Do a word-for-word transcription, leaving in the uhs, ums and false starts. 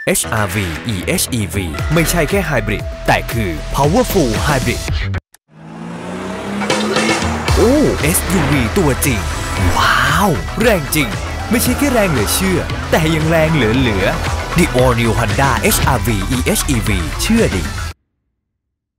เอช อาร์ วี อี เอช อี วี ไม่ใช่แค่ไฮบริดแต่คือ Powerful Hybrid โอ้ เอส ยู วี ตัวจริงว้าวแรงจริงไม่ใช่แค่แรงเหลือเชื่อแต่ยังแรงเหลือเหลือ The All New Honda เอช อาร์ วี อี เอช อี วี เชื่อดิ